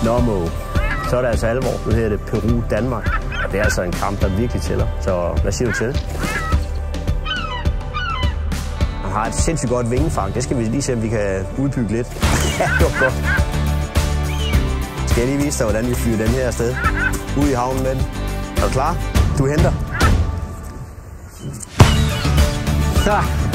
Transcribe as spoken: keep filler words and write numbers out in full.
Nå, Mo. Så er det altså alvor. Nu hedder det Peru-Danmark. Og det er altså en kamp, der virkelig tæller. Så hvad siger du til det? Han har et sindssygt godt vingefang. Det skal vi lige se, om vi kan udbygge lidt. Ja, det var godt. Skal jeg lige vise dig, hvordan vi fyrer den her afsted? Ude i havnen med den. Er du klar? Du henter. Så.